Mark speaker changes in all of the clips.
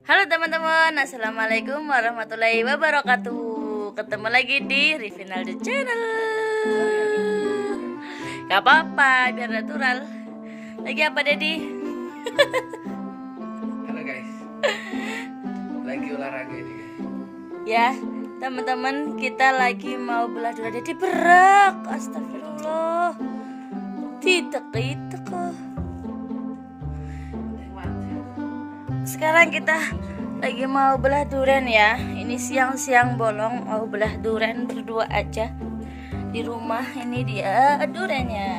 Speaker 1: Halo teman-teman, assalamualaikum warahmatullahi wabarakatuh. Ketemu lagi di Rivinal The Channel. Gak apa-apa, biar natural. Lagi apa Dedi?
Speaker 2: Halo guys, lagi olahraga ini.
Speaker 1: Ya, teman-teman, kita lagi mau belah dura Dedi berak. Astagfirullah. Tidak kok. Sekarang kita lagi mau belah durian ya. Ini siang-siang bolong mau belah durian berdua aja di rumah. Ini dia duriannya.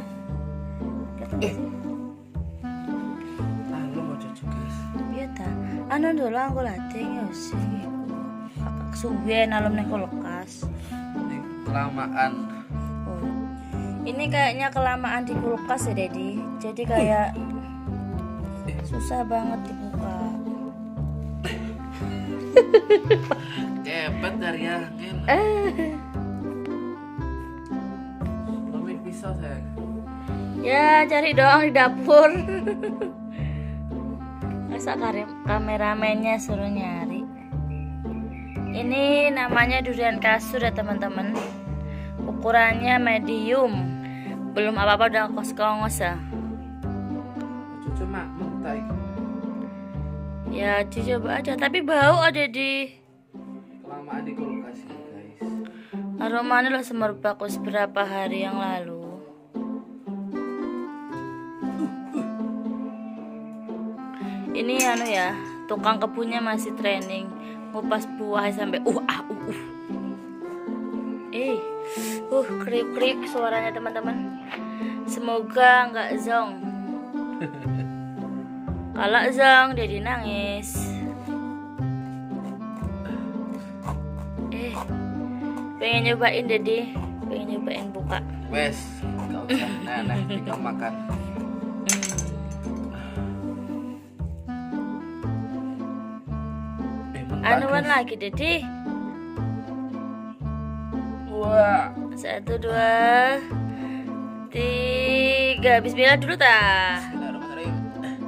Speaker 2: Lu mau cocok guys.
Speaker 1: Iya ta. Anu dulu aku latih ya sih. Kakak suwen alum nek kulkas.
Speaker 2: Ini kelamaan.
Speaker 1: Oh. Ini kayaknya kelamaan di kulkas ya, Dedi. Jadi kayak susah banget dibuka.
Speaker 2: Cepet dari angin. Ambil pisau sayang.
Speaker 1: Ya cari doang di dapur. Masa kameramennya suruh nyari. Ini namanya durian kasur ya teman-teman. Ukurannya medium. Belum apa-apa udah kos-kongos ya.
Speaker 2: Cuma mentai.
Speaker 1: Ya dicoba aja, tapi bau ada di
Speaker 2: Kelamaan di kulkas ini guys.
Speaker 1: aromanya lo semerbak beberapa hari yang lalu. Ini anu ya, tukang kebunnya masih training ngupas buah sampai kriuk-kriuk suaranya teman-teman. Semoga nggak zong. Kalau zong jadi nangis. Pengen nyobain Dedi, pengen nyobain buka.
Speaker 2: Wes, gak usah. Nah, tinggal makan.
Speaker 1: Anuan lagi Dedi.
Speaker 2: Wah.
Speaker 1: 1, 2, 3. Bismillah dulu ta.
Speaker 2: Bismillahirrahmanirrahim.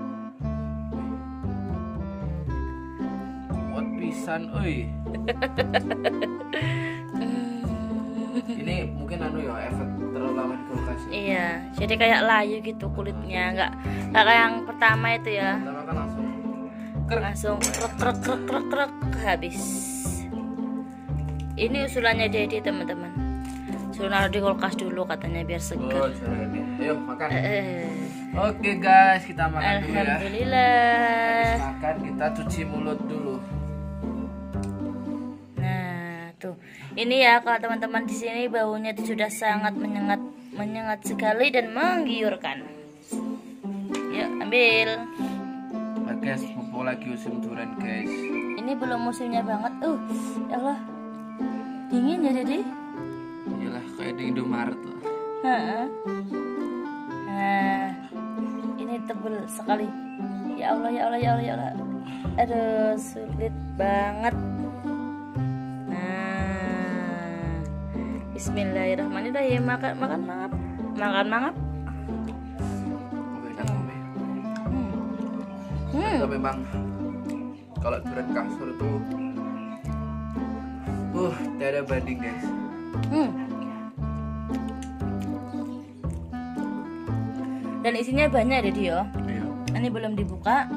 Speaker 2: Kuat pisan, oi. Ini mungkin anu ya efek terlalu lama di kulkas.
Speaker 1: Iya, jadi kayak layu gitu kulitnya, nggak kayak yang pertama itu ya.
Speaker 2: Pertama kan
Speaker 1: Langsung krek habis. Ini usulannya Dedi teman-teman. Suruh naruh di kulkas dulu katanya biar segar.
Speaker 2: Oh, ini. Ayo makan. Oke guys, kita makan dulu ya.
Speaker 1: Alhamdulillah.
Speaker 2: Habis makan kita cuci mulut dulu.
Speaker 1: Nah, tuh. Ini ya kalau teman-teman di sini baunya itu sudah sangat menyengat sekali dan menggiurkan. Yuk, ambil.
Speaker 2: Nah, guys, mumpung lagi musim durian guys.
Speaker 1: Ini belum musimnya banget. Ya Allah. Dingin ya, Dedi?
Speaker 2: Iyalah kayak di Indomaret loh.
Speaker 1: Nah, ini tebel sekali. Ya Allah, ya Allah, ya Allah, ya Allah. Aduh, sulit banget. Nah, Bismillahirrahmanirrahim. Makan mangap.
Speaker 2: Itu memang kalau durian kasur itu tidak ada banding guys.
Speaker 1: Dan isinya banyak deh Dio.
Speaker 2: Iya.
Speaker 1: Ini belum dibuka.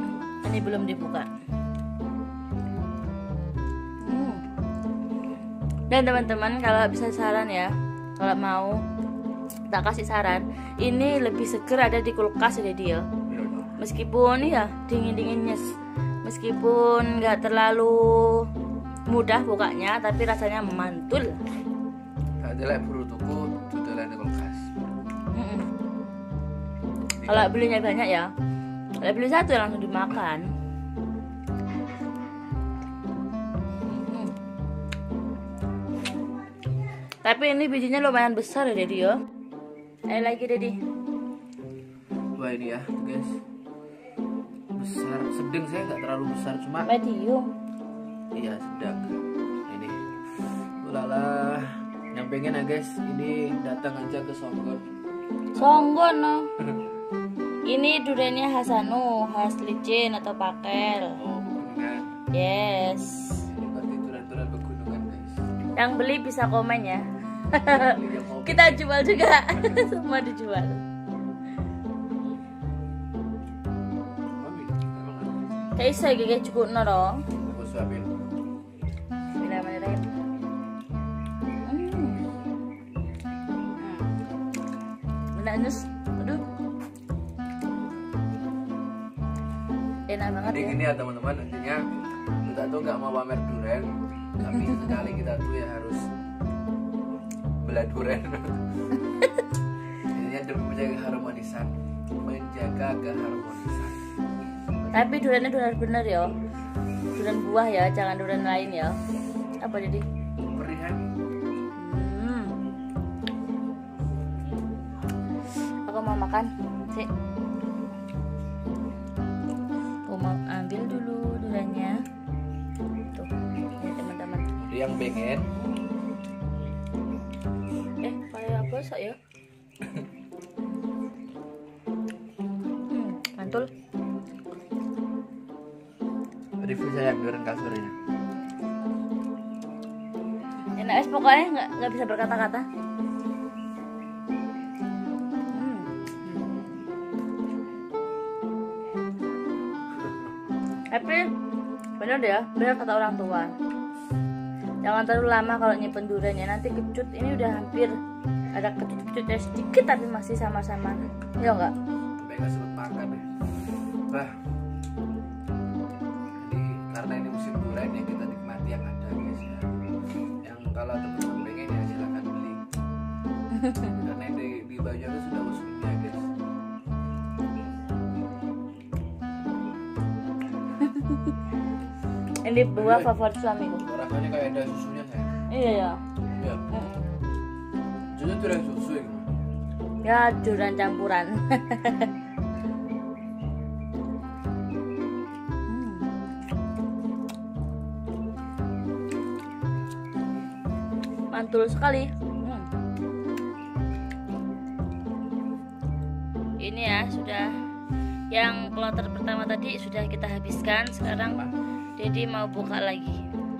Speaker 1: Dan teman-teman kalau bisa saran ya, kalau mau tak kasih saran, ini lebih seger ada di kulkas deh Dio. Meskipun ya dingin-dinginnya, meskipun nggak terlalu mudah bukanya, tapi rasanya mantul.
Speaker 2: Ada lek buru tuku tutulan di kulkas.
Speaker 1: Kalau belinya banyak ya, kalau beli satu langsung dimakan. Tapi ini bijinya lumayan besar ya Dedi yo. Ayo lagi Dedi.
Speaker 2: Wah ini ya guys, besar, sedang saya nggak terlalu besar, cuma
Speaker 1: Medium.
Speaker 2: iya sedang. Ini ulala, yang pengen ya guys, ini datang aja ke
Speaker 1: Songgon no. Ini duriannya khas khas licin atau pakel.
Speaker 2: Oh, kan.
Speaker 1: Yang beli bisa komen ya.
Speaker 2: Yang mau
Speaker 1: Kita jual juga. Semua dijual.
Speaker 2: Mami, emang
Speaker 1: Kayak iso iki kayak cukup noro.
Speaker 2: aku suapin.
Speaker 1: Bismillahirrahmanirrahim. Enak nus. Aduh. Enak banget
Speaker 2: Jadi
Speaker 1: ya.
Speaker 2: gini ya teman-teman, intinya kita tuh nggak mau pamer durian, tapi sekali kita tuh ya harus belah durian. Intinya demi menjaga keharmonisan.
Speaker 1: Tapi duriannya durian bener ya. Durian buah ya, jangan durian lain ya. Apa jadi?
Speaker 2: Perih.
Speaker 1: Aku mau makan. Sih. Aku mau ambil dulu duriannya. Tuh, ini teman-teman.
Speaker 2: Jadi yang pengen
Speaker 1: Kayak apa sok ya? Mantul.
Speaker 2: review saya durian kasurnya.
Speaker 1: Enak es pokoknya nggak bisa berkata-kata. Tapi bener deh ya, bener kata orang tua. Jangan terlalu lama kalau nyimpen duriannya, nanti kecut. Ini udah hampir ada kecut-kecutnya sedikit tapi masih sama-sama. Ya enggak?
Speaker 2: Sampai nggak sempet makan ya. Bah. Jadi karena ini musim durian ya kita nikmati yang ada guys ya. Yang kalau teman-teman pengen ya silakan beli. Karena di baju itu sudah usulnya guys.
Speaker 1: Ini buah favorit suamiku.
Speaker 2: Rasanya kayak ada susunya saya.
Speaker 1: Iya ya.
Speaker 2: Ya. Jadi durian susu ya.
Speaker 1: Ya durian campuran. Mantul sekali. Ini ya sudah yang kloter pertama tadi sudah kita habiskan. Sekarang Dedi mau buka lagi.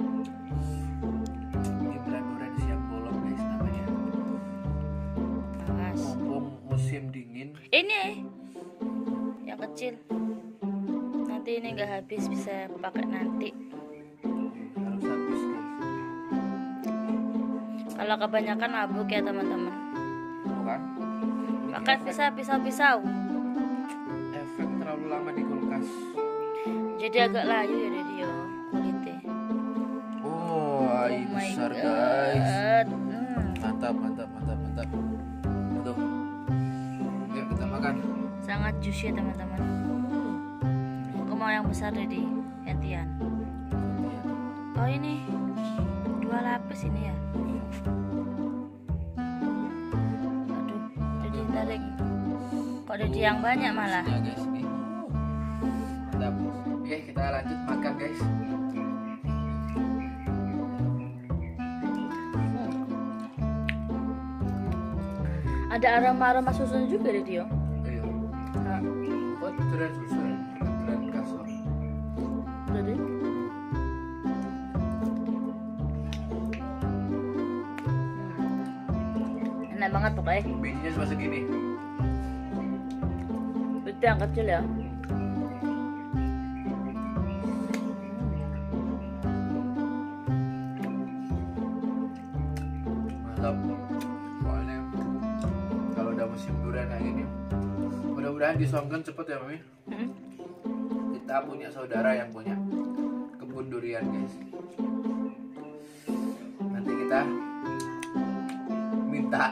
Speaker 2: Ini belah durian siap bolong guys namanya.
Speaker 1: Awas.
Speaker 2: Mumpung musim dingin.
Speaker 1: Ini yang kecil. Nanti ini nggak habis, bisa pakai nanti.
Speaker 2: Harus habis guys.
Speaker 1: Kalau kebanyakan mabuk ya teman-teman.
Speaker 2: Bukan?
Speaker 1: Makan pisau.
Speaker 2: Efek terlalu lama di kulkas.
Speaker 1: Jadi agak layu ya Dedi yo kulitnya.
Speaker 2: Oh, air
Speaker 1: my
Speaker 2: besar
Speaker 1: God.
Speaker 2: guys. Mantap. Tuh. Yuk kita makan.
Speaker 1: Sangat juicy teman-teman. Aku mau yang besar Dedi, gantian. Oh ini 2 lapis ini ya. Aduh, Dedi tarik. Kok Dedi yang banyak malah?
Speaker 2: Ya guys nih. Mantap. Oke kita lanjut makan guys.
Speaker 1: Ada aroma susunya juga Dedi yo.
Speaker 2: Ayo.
Speaker 1: Nah,
Speaker 2: Oh durian susu, durian kasur.
Speaker 1: Dedi. Enak banget pokoknya.
Speaker 2: Bijinya cuma segini.
Speaker 1: Itu yang kecil ya.
Speaker 2: Mantap. Soalnya kalau udah musim durian kayak gini, mudah-mudahan disongkan cepet ya mami. Kita punya saudara yang punya kebun durian guys. Nanti kita minta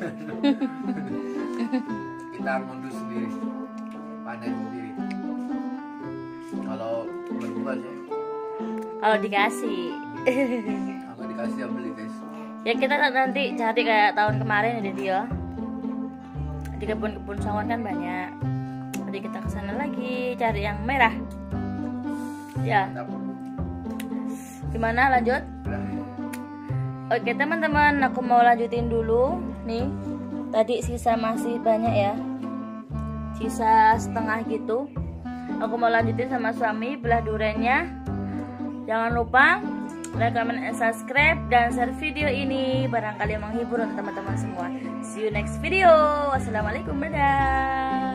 Speaker 2: kita ngunduh sendiri, panen sendiri. Kalau berbuah sih,
Speaker 1: Kalau dikasih.
Speaker 2: kalau dikasih ya beli guys.
Speaker 1: Ya kita nanti cari kayak tahun kemarin ya Dedi ya. Di kebun-kebun sawan kan banyak. Nanti kita kesana lagi cari yang merah. Ya,
Speaker 2: Mantap.
Speaker 1: gimana lanjut?
Speaker 2: Udah.
Speaker 1: Oke teman-teman, aku mau lanjutin dulu. Nih, tadi sisa masih banyak ya. Sisa setengah gitu. Aku mau lanjutin sama suami belah duriannya. Jangan lupa like, comment, and subscribe, dan share video ini barangkali menghibur untuk teman-teman semua. See you next video. Wassalamualaikum, dadah.